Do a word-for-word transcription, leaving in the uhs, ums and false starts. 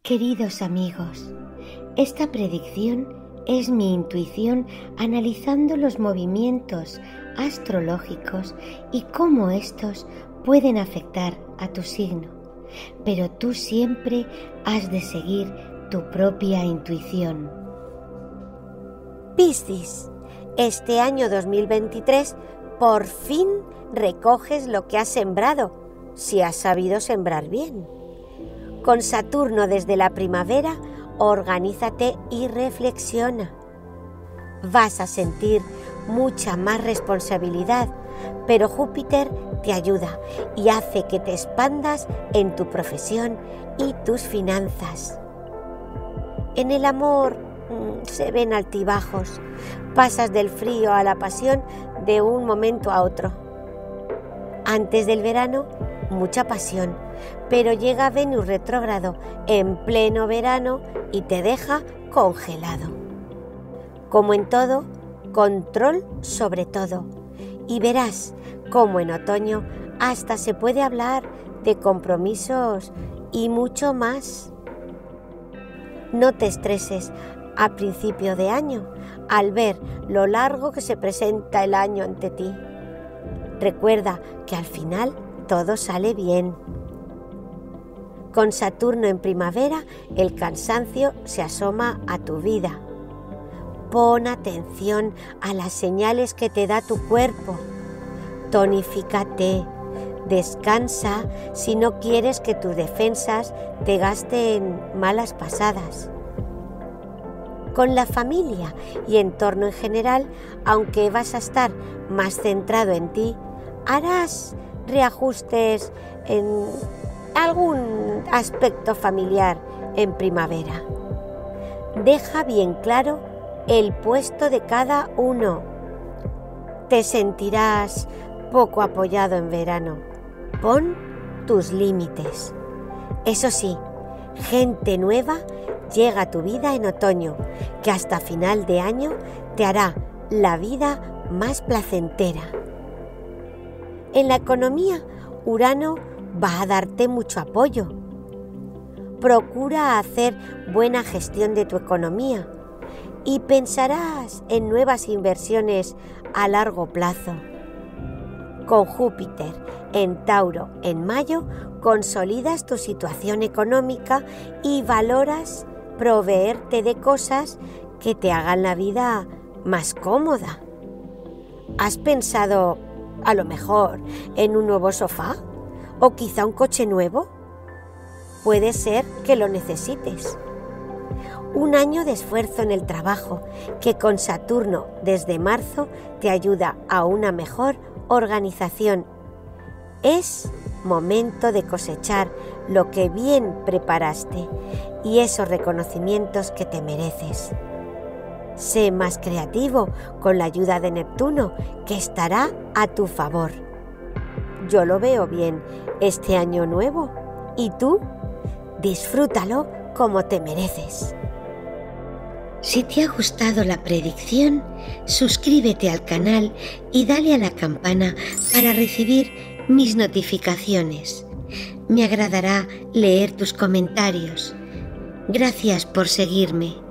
Queridos amigos, esta predicción es mi intuición analizando los movimientos astrológicos y cómo estos pueden afectar a tu signo, pero tú siempre has de seguir tu propia intuición. Piscis, este año dos mil veintitrés por fin recoges lo que has sembrado, si has sabido sembrar bien. Con Saturno desde la primavera, organízate y reflexiona. Vas a sentir mucha más responsabilidad, pero Júpiter te ayuda y hace que te expandas en tu profesión y tus finanzas. En el amor mmm, se ven altibajos, pasas del frío a la pasión de un momento a otro. Antes del verano, mucha pasión, pero llega Venus retrógrado en pleno verano y te deja congelado. Como en todo, control sobre todo, y verás cómo en otoño hasta se puede hablar de compromisos y mucho más. No te estreses a principio de año al ver lo largo que se presenta el año ante ti. Recuerda que al final todo sale bien. Con Saturno en primavera, el cansancio se asoma a tu vida. Pon atención a las señales que te da tu cuerpo. Tonifícate, descansa si no quieres que tus defensas te gasten malas pasadas. Con la familia y entorno en general, aunque vas a estar más centrado en ti, harás reajustes en algún aspecto familiar en primavera. Deja bien claro el puesto de cada uno. Te sentirás poco apoyado en verano. Pon tus límites. Eso sí, gente nueva llega a tu vida en otoño, que hasta final de año te hará la vida más placentera. En la economía, Urano va a darte mucho apoyo. Procura hacer buena gestión de tu economía y pensarás en nuevas inversiones a largo plazo. Con Júpiter en Tauro en mayo, consolidas tu situación económica y valoras proveerte de cosas que te hagan la vida más cómoda. ¿Has pensado a lo mejor en un nuevo sofá o quizá un coche nuevo? Puede ser que lo necesites. Un año de esfuerzo en el trabajo que con Saturno desde marzo te ayuda a una mejor organización. Es momento de cosechar lo que bien preparaste y esos reconocimientos que te mereces. Sé más creativo con la ayuda de Neptuno, que estará a tu favor. Yo lo veo bien este año nuevo, y tú disfrútalo como te mereces. Si te ha gustado la predicción, suscríbete al canal y dale a la campana para recibir mis notificaciones. Me agradará leer tus comentarios. Gracias por seguirme.